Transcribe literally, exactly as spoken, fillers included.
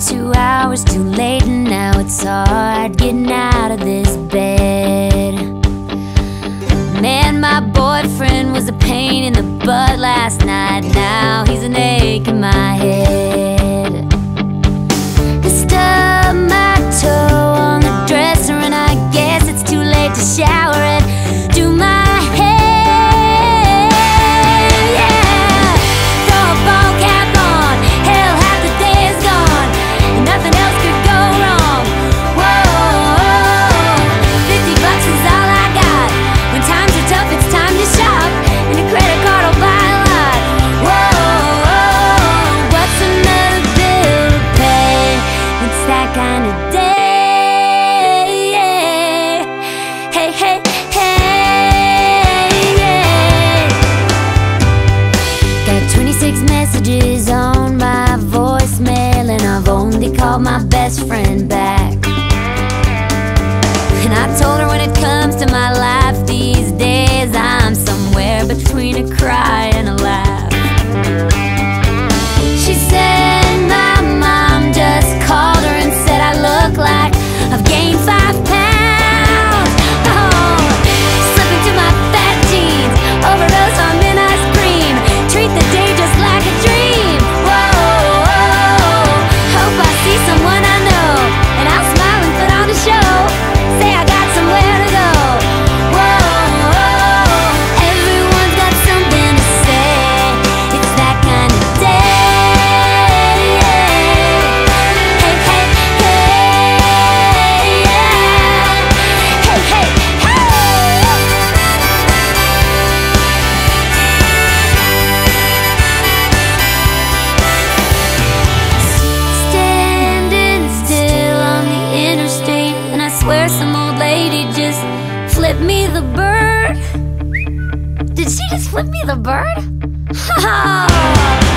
Two hours too late and now it's hard getting out of this bed. Man, my boyfriend was a pain in the butt last night. Now he's an ache in my head. I stubbed my toe on the dresser and I guess it's too late to shower and do my hair. Yeah, throw a ball cap on. Hell, half the day is gone and nothing else could go wrong. Whoa, fifty bucks is all I got. When times are tough, it's time to shop, and a credit card will buy a lot. Whoa, what's another bill to pay? It's that kind of day. Hey, hey, hey, yeah. Got twenty-six messages on my voicemail, and I've only called my best friend back. And I told her when it comes to my life these days, I'm somewhere between a cry and a laugh. She said my mom just called her and said I look like I've gained five pounds. Oh, slip into my fat jeans, overdose on mint ice cream, treat the day just like a dream. Whoa, hope I see someone I know, and I'll smile and put on a show. Say I got somewhere to go. Whoa, everyone's got something to say. It's that kind of day. Hey, hey, hey, yeah. Hey, hey, hey. Standing still on the interstate, and I swear some old lady just flipped me the bird. Did she just flip me the bird? Ha ha!